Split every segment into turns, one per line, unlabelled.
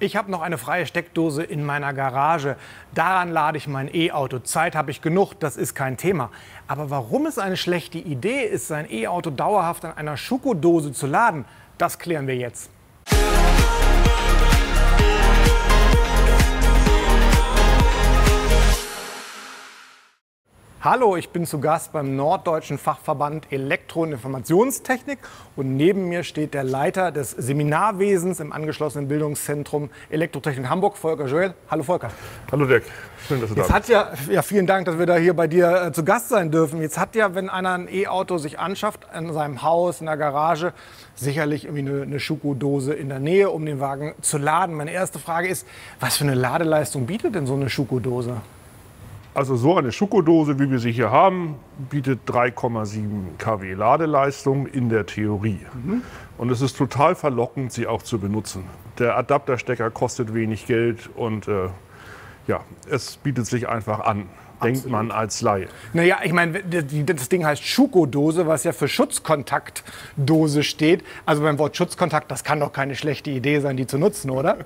Ich habe noch eine freie Steckdose in meiner Garage. Daran lade ich mein E-Auto. Zeit habe ich genug, das ist kein Thema. Aber warum es eine schlechte Idee ist, sein E-Auto dauerhaft an einer Schokodose zu laden, das klären wir jetzt. Hallo, ich bin zu Gast beim Norddeutschen Fachverband Elektro- und Informationstechnik und neben mir steht der Leiter des Seminarwesens im angeschlossenen Bildungszentrum Elektrotechnik Hamburg, Volker Joel. Hallo Volker.
Hallo Dirk, schön, dass du da bist.
Vielen Dank, dass wir da hier bei dir zu Gast sein dürfen. Jetzt hat ja, wenn einer ein E-Auto sich anschafft, in seinem Haus, in der Garage, sicherlich irgendwie eine Schokodose in der Nähe, um den Wagen zu laden. Meine erste Frage ist, was für eine Ladeleistung bietet denn so eine Schokodose?
Also so eine Schokodose, wie wir sie hier haben, bietet 3,7 kW Ladeleistung in der Theorie. Und es ist total verlockend, sie auch zu benutzen. Der Adapterstecker kostet wenig Geld und ja, es bietet sich einfach an. Denkt man als Laie.
Naja, ich meine, das Ding heißt Schokodose, was ja für Schutzkontaktdose steht. Also beim Wort Schutzkontakt, das kann doch keine schlechte Idee sein, die zu nutzen, oder?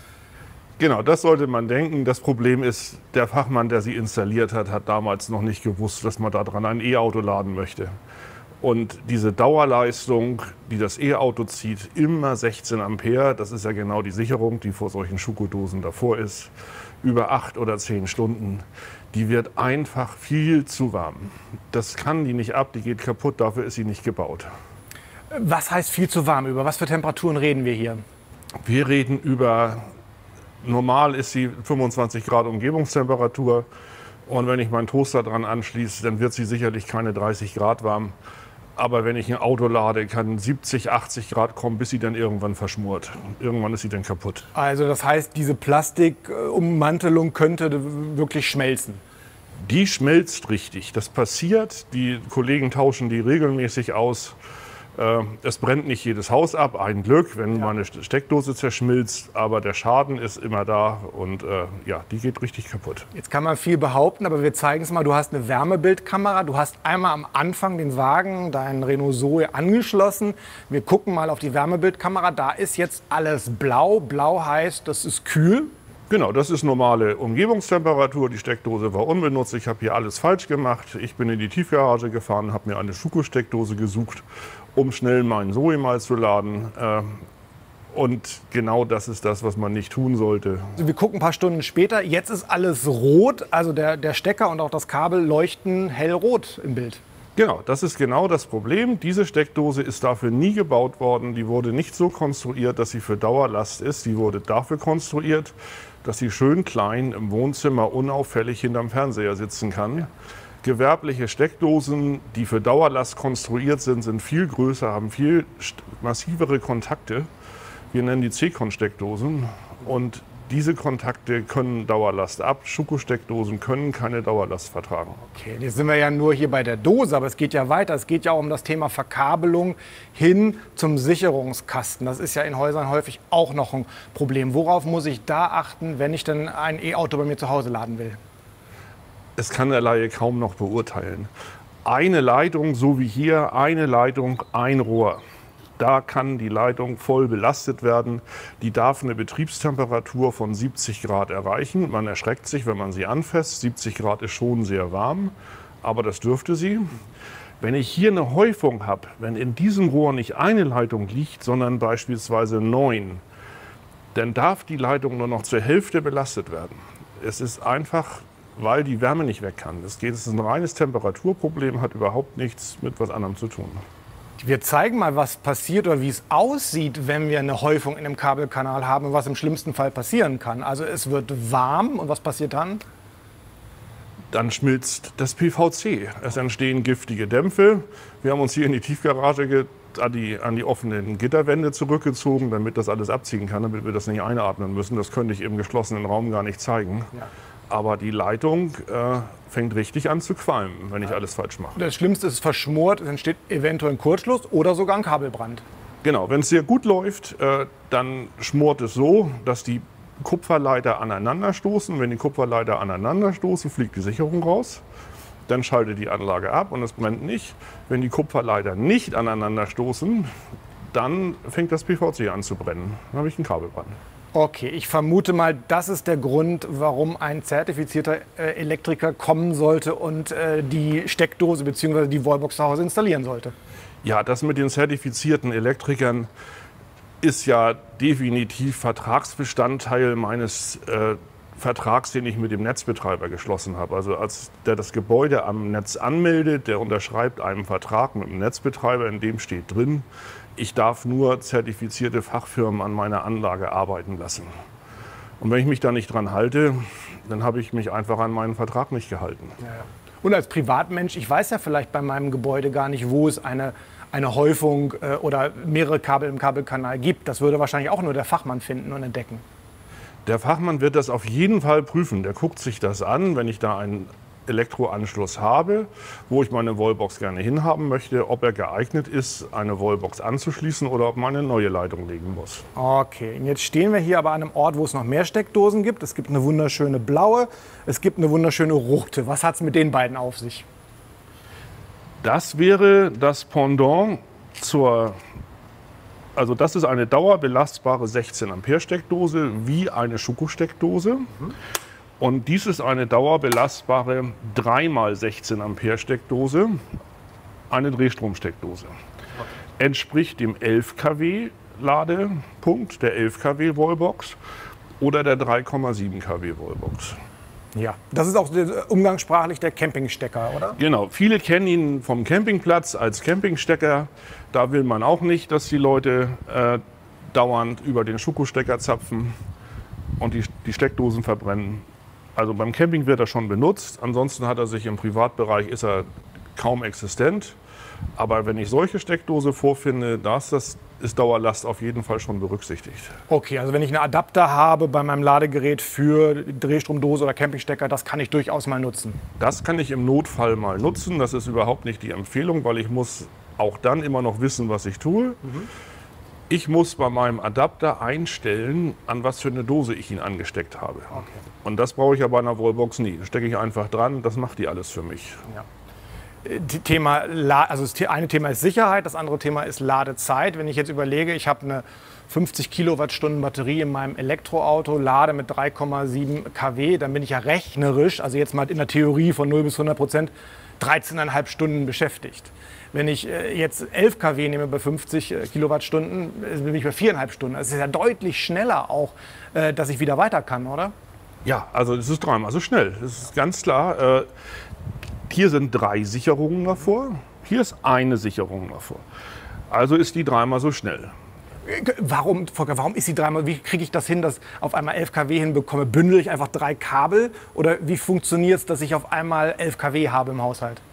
Genau, das sollte man denken. Das Problem ist, der Fachmann, der sie installiert hat, hat damals noch nicht gewusst, dass man daran ein E-Auto laden möchte. Und diese Dauerleistung, die das E-Auto zieht, immer 16 Ampere, das ist ja genau die Sicherung, die vor solchen Schokodosen davor ist, über 8 oder 10 Stunden, die wird einfach viel zu warm. Das kann die nicht ab, die geht kaputt, dafür ist sie nicht gebaut.
Was heißt viel zu warm? Über was für Temperaturen reden wir hier?
Wir reden über... Normal ist sie 25 Grad Umgebungstemperatur und wenn ich meinen Toaster dran anschließe, dann wird sie sicherlich keine 30 Grad warm. Aber wenn ich ein Auto lade, kann 70, 80 Grad kommen, bis sie dann irgendwann verschmort. Irgendwann ist sie dann kaputt.
Also das heißt, diese Plastikummantelung könnte wirklich schmelzen?
Die schmelzt richtig. Das passiert. Die Kollegen tauschen die regelmäßig aus. Es brennt nicht jedes Haus ab, ein Glück, wenn mal eine Steckdose zerschmilzt, aber der Schaden ist immer da und ja, die geht richtig kaputt.
Jetzt kann man viel behaupten, aber wir zeigen es mal. Du hast eine Wärmebildkamera, du hast einmal am Anfang den Wagen, deinen Renault Zoe, angeschlossen. Wir gucken mal auf die Wärmebildkamera, da ist jetzt alles blau. Blau heißt, das ist kühl.
Genau, das ist normale Umgebungstemperatur. Die Steckdose war unbenutzt. Ich habe hier alles falsch gemacht. Ich bin in die Tiefgarage gefahren, habe mir eine Schuko-Steckdose gesucht, um schnell meinen Zoe mal zu laden. Und genau das ist das, was man nicht tun sollte.
Also wir gucken ein paar Stunden später. Jetzt ist alles rot. Also der Stecker und auch das Kabel leuchten hellrot im Bild.
Genau, das ist genau das Problem. Diese Steckdose ist dafür nie gebaut worden. Die wurde nicht so konstruiert, dass sie für Dauerlast ist. Die wurde dafür konstruiert, dass sie schön klein im Wohnzimmer unauffällig hinterm Fernseher sitzen kann. Ja. Gewerbliche Steckdosen, die für Dauerlast konstruiert sind, sind viel größer, haben viel massivere Kontakte. Wir nennen die C-Kon-Steckdosen und diese Kontakte können Dauerlast ab. Schokosteckdosen können keine Dauerlast vertragen.
Okay, jetzt sind wir ja nur hier bei der Dose, aber es geht ja weiter. Es geht ja auch um das Thema Verkabelung hin zum Sicherungskasten. Das ist ja in Häusern häufig auch noch ein Problem. Worauf muss ich da achten, wenn ich dann ein E-Auto bei mir zu Hause laden will?
Es kann der Laie kaum noch beurteilen. Eine Leitung, so wie hier, eine Leitung, ein Rohr. Da kann die Leitung voll belastet werden. Die darf eine Betriebstemperatur von 70 Grad erreichen. Man erschreckt sich, wenn man sie anfasst. 70 Grad ist schon sehr warm, aber das dürfte sie. Wenn ich hier eine Häufung habe, wenn in diesem Rohr nicht eine Leitung liegt, sondern beispielsweise 9, dann darf die Leitung nur noch zur Hälfte belastet werden. Es ist einfach, weil die Wärme nicht weg kann. Es ist ein reines Temperaturproblem, hat überhaupt nichts mit was anderem zu tun.
Wir zeigen mal, was passiert oder wie es aussieht, wenn wir eine Häufung in einem Kabelkanal haben und was im schlimmsten Fall passieren kann. Also es wird warm und was passiert dann?
Dann schmilzt das PVC. Es entstehen giftige Dämpfe. Wir haben uns hier in die Tiefgarage an die offenen Gitterwände zurückgezogen, damit das alles abziehen kann, damit wir das nicht einatmen müssen. Das könnte ich im geschlossenen Raum gar nicht zeigen. Ja. Aber die Leitung fängt richtig an zu qualmen, wenn ich alles falsch mache.
Das Schlimmste ist verschmort, es entsteht eventuell ein Kurzschluss oder sogar ein Kabelbrand.
Genau, wenn es sehr gut läuft, dann schmort es so, dass die Kupferleiter aneinanderstoßen. Wenn die Kupferleiter aneinanderstoßen, fliegt die Sicherung raus. Dann schaltet die Anlage ab und es brennt nicht. Wenn die Kupferleiter nicht aneinanderstoßen, dann fängt das PVC an zu brennen. Dann habe ich einen Kabelbrand.
Okay, ich vermute mal, das ist der Grund, warum ein zertifizierter Elektriker kommen sollte und die Steckdose bzw. die Wallbox zu Hause installieren sollte.
Ja, das mit den zertifizierten Elektrikern ist ja definitiv Vertragsbestandteil meines Vertrags, den ich mit dem Netzbetreiber geschlossen habe. Also als der das Gebäude am Netz anmeldet, der unterschreibt einen Vertrag mit dem Netzbetreiber, in dem steht drin, ich darf nur zertifizierte Fachfirmen an meiner Anlage arbeiten lassen. Und wenn ich mich da nicht dran halte, dann habe ich mich einfach an meinen Vertrag nicht gehalten.
Ja. Und als Privatmensch, ich weiß ja vielleicht bei meinem Gebäude gar nicht, wo es eine Häufung oder mehrere Kabel im Kabelkanal gibt. Das würde wahrscheinlich auch nur der Fachmann finden und entdecken.
Der Fachmann wird das auf jeden Fall prüfen. Der guckt sich das an, wenn ich da einen Elektroanschluss habe, wo ich meine Wallbox gerne hinhaben möchte, ob er geeignet ist, eine Wallbox anzuschließen oder ob man eine neue Leitung legen muss.
Okay, und jetzt stehen wir hier aber an einem Ort, wo es noch mehr Steckdosen gibt. Es gibt eine wunderschöne blaue, es gibt eine wunderschöne rote. Was hat es mit den beiden auf sich?
Das wäre das Pendant also das ist eine dauerbelastbare 16 Ampere Steckdose wie eine Schuko-Steckdose. Und dies ist eine dauerbelastbare 3x16 Ampere Steckdose, eine Drehstromsteckdose. Entspricht dem 11 kW Ladepunkt, der 11 kW Wallbox oder der 3,7 kW Wallbox.
Ja, das ist auch umgangssprachlich der Campingstecker, oder?
Genau, viele kennen ihn vom Campingplatz als Campingstecker. Da will man auch nicht, dass die Leute dauernd über den Schuko-Stecker zapfen und die Steckdosen verbrennen. Also beim Camping wird er schon benutzt, ansonsten hat er sich im Privatbereich, ist er kaum existent. Aber wenn ich solche Steckdose vorfinde, ist Dauerlast auf jeden Fall schon berücksichtigt.
Okay, also wenn ich einen Adapter habe bei meinem Ladegerät für Drehstromdose oder Campingstecker, das kann ich durchaus mal nutzen.
Das kann ich im Notfall mal nutzen. Das ist überhaupt nicht die Empfehlung, weil ich muss auch dann immer noch wissen, was ich tue. Ich muss bei meinem Adapter einstellen, an was für eine Dose ich ihn angesteckt habe.
Okay.
Und das brauche ich ja bei einer Wallbox nie. Da stecke ich einfach dran, das macht die alles für mich.
Ja. Das eine Thema ist Sicherheit, das andere Thema ist Ladezeit. Wenn ich jetzt überlege, ich habe eine 50 Kilowattstunden Batterie in meinem Elektroauto, lade mit 3,7 kW, dann bin ich ja rechnerisch, also jetzt mal in der Theorie von 0 bis 100%, 13,5 Stunden beschäftigt. Wenn ich jetzt 11 kW nehme bei 50 Kilowattstunden, bin ich bei 4,5 Stunden. Das ist ja deutlich schneller auch, dass ich wieder weiter kann, oder?
Ja, also das ist dreimal so schnell. Das ist ganz klar. Hier sind 3 Sicherungen davor, hier ist eine Sicherung davor. Also ist die dreimal so schnell.
Warum, Volker, warum ist die dreimal? Wie kriege ich das hin, dass ich auf einmal 11 kW hinbekomme? Bündel ich einfach 3 Kabel? Oder wie funktioniert es, dass ich auf einmal 11 kW habe im Haushalt?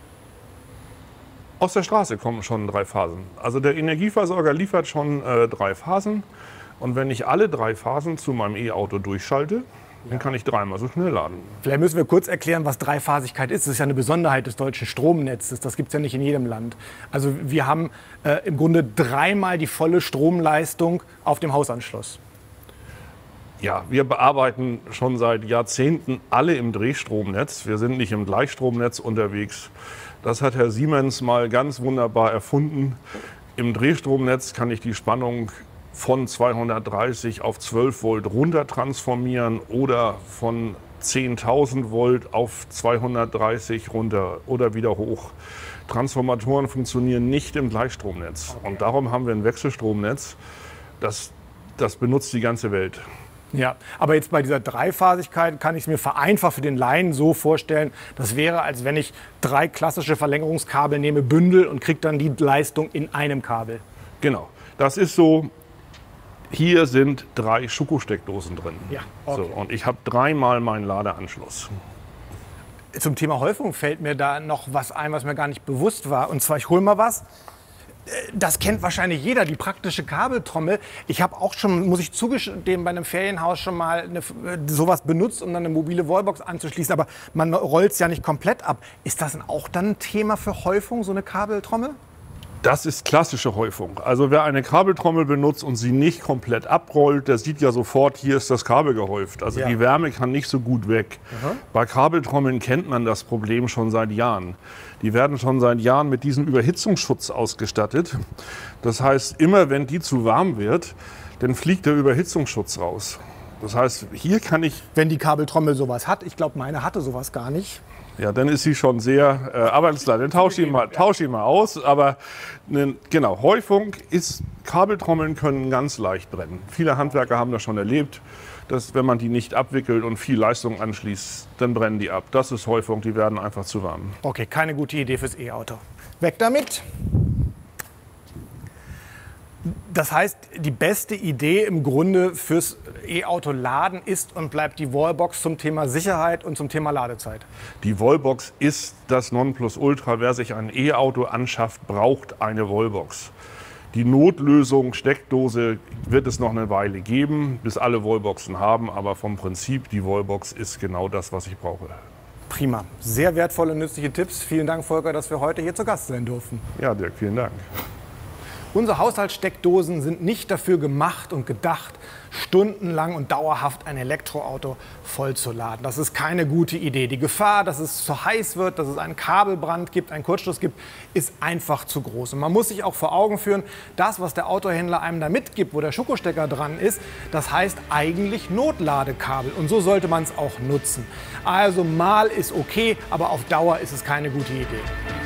Aus der Straße kommen schon 3 Phasen. Also der Energieversorger liefert schon 3 Phasen. Und wenn ich alle 3 Phasen zu meinem E-Auto durchschalte, dann kann ich dreimal so schnell laden.
Vielleicht müssen wir kurz erklären, was Dreiphasigkeit ist. Das ist ja eine Besonderheit des deutschen Stromnetzes. Das gibt es ja nicht in jedem Land. Also wir haben im Grunde 3-mal die volle Stromleistung auf dem Hausanschluss.
Ja, wir bearbeiten schon seit Jahrzehnten alle im Drehstromnetz. Wir sind nicht im Gleichstromnetz unterwegs. Das hat Herr Siemens mal ganz wunderbar erfunden. Im Drehstromnetz kann ich die Spannung von 230 auf 12 Volt runter transformieren oder von 10.000 Volt auf 230 runter oder wieder hoch. Transformatoren funktionieren nicht im Gleichstromnetz. Und darum haben wir ein Wechselstromnetz. Das benutzt die ganze Welt.
Ja, aber jetzt bei dieser Dreiphasigkeit kann ich es mir vereinfacht für den Laien so vorstellen, das wäre, als wenn ich 3 klassische Verlängerungskabel nehme, bündel und kriege dann die Leistung in einem Kabel.
Genau, das ist so. Hier sind 3 Schuko-Steckdosen drin.
Ja, okay.
So, und ich habe 3-mal meinen Ladeanschluss.
Zum Thema Häufung fällt mir da noch was ein, was mir gar nicht bewusst war. Und zwar, ich hole mal was. Das kennt wahrscheinlich jeder, die praktische Kabeltrommel. Ich habe auch schon, muss ich zugestehen, bei einem Ferienhaus schon mal sowas benutzt, um dann eine mobile Wallbox anzuschließen. Aber man rollt es ja nicht komplett ab. Ist das auch dann ein Thema für Häufung, so eine Kabeltrommel?
Das ist klassische Häufung. Also wer eine Kabeltrommel benutzt und sie nicht komplett abrollt, der sieht ja sofort, hier ist das Kabel gehäuft. Also die Wärme kann nicht so gut weg. Bei Kabeltrommeln kennt man das Problem schon seit Jahren. Die werden schon seit Jahren mit diesem Überhitzungsschutz ausgestattet. Das heißt, immer wenn die zu warm wird, dann fliegt der Überhitzungsschutz raus. Das heißt, hier kann ich...
Wenn die Kabeltrommel sowas hat, ich glaube, meine hatte sowas gar nicht.
Ja, dann ist sie schon sehr, aber alles klar, dann tausch ihn mal aus. Aber genau, Häufung ist, Kabeltrommeln können ganz leicht brennen. Viele Handwerker haben das schon erlebt, dass wenn man die nicht abwickelt und viel Leistung anschließt, dann brennen die ab. Das ist Häufung, die werden einfach zu warm.
Okay, keine gute Idee fürs E-Auto. Weg damit. Das heißt, die beste Idee im Grunde fürs E-Auto laden ist und bleibt die Wallbox zum Thema Sicherheit und zum Thema Ladezeit.
Die Wallbox ist das Nonplusultra. Wer sich ein E-Auto anschafft, braucht eine Wallbox. Die Notlösung, Steckdose, wird es noch eine Weile geben, bis alle Wallboxen haben. Aber vom Prinzip, die Wallbox ist genau das, was ich brauche.
Prima. Sehr wertvolle, nützliche Tipps. Vielen Dank, Volker, dass wir heute hier zu Gast sein durften.
Ja, Dirk, vielen Dank.
Unsere Haushaltssteckdosen sind nicht dafür gemacht und gedacht, stundenlang und dauerhaft ein Elektroauto vollzuladen. Das ist keine gute Idee. Die Gefahr, dass es zu heiß wird, dass es einen Kabelbrand gibt, einen Kurzschluss gibt, ist einfach zu groß. Und man muss sich auch vor Augen führen, das, was der Autohändler einem da mitgibt, wo der Schokostecker dran ist, das heißt eigentlich Notladekabel. Und so sollte man es auch nutzen. Also mal ist okay, aber auf Dauer ist es keine gute Idee.